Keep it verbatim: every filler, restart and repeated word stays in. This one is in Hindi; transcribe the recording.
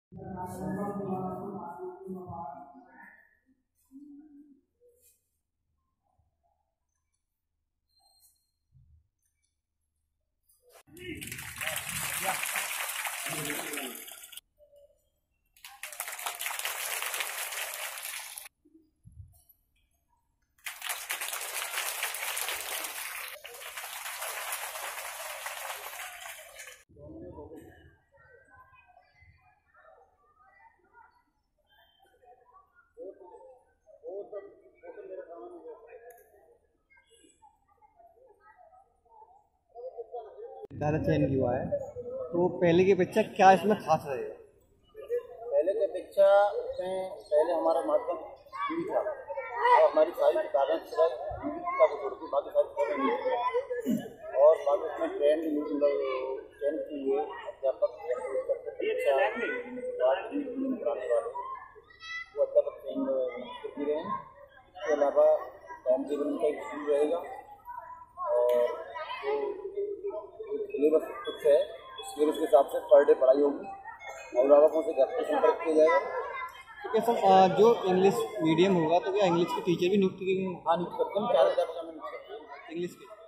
दादा चयन हुआ है, तो पहले की अपेक्षा क्या इसमें खास रहेगा? पहले की अपेक्षा में पहले हमारा माध्यम टीवी था और हमारी सारी किताबें सिर्फ टीवी किताबें छोड़ के बाकी सारी किताबें मिलती हैं और बाकी उसमें ट्रेंड ट्रेंड के लिए अध्यापक पढ़ाने वाले वो अध्यापक ट्रेंड करती रहे हैं। इसके अलावा टाइम टेबल उनका इशू रहेगा और सिलेबस कुछ है, सिलेबस के हिसाब से पर डे पढ़ाई होगी। अभिभावकों से घर पर संपर्क किया जाएगा। तो क्या सर, जो इंग्लिश मीडियम होगा तो क्या इंग्लिश के टीचर भी नियुक्त किए गए? हाँ, नियुक्त करते हैं, चार अध्यापक हमें नियुक्त करते हैं इंग्लिश के।